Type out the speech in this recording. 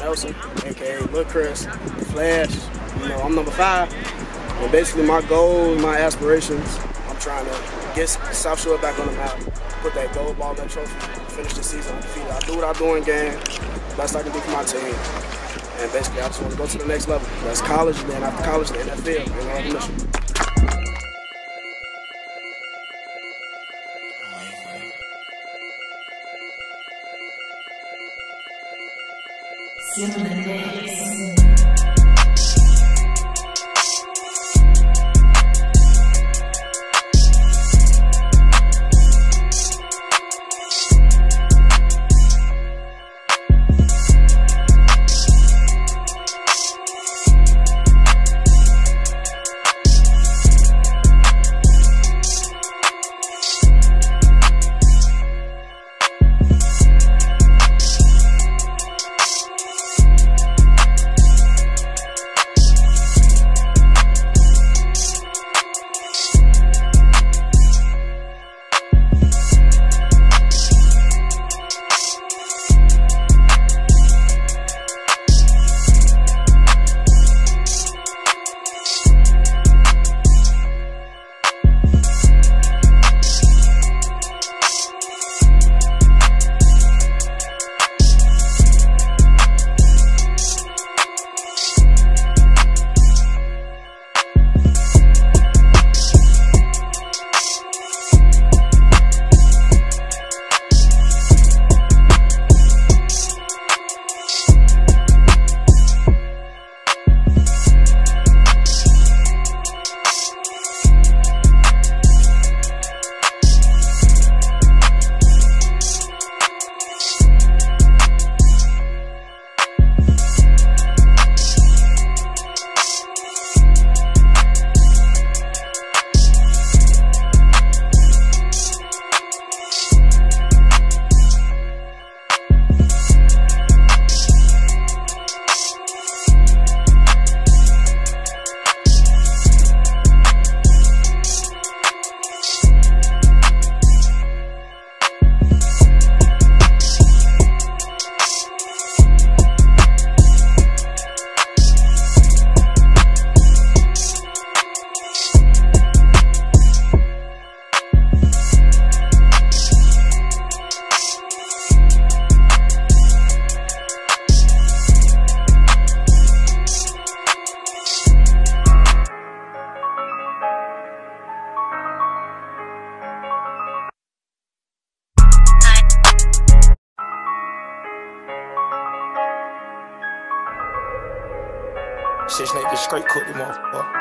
Nelson, aka Lil Chris, Flash. You know, I'm number 5. And basically my goals, my aspirations, I'm trying to get South Shore back on the map, put that gold ball, that trophy, finish the season undefeated. I do what I do in game, best I can do for my team. And basically I just want to go to the next level. That's college, and then after college, the NFL, and all the mission. Shit, Snake just straight cooked him off.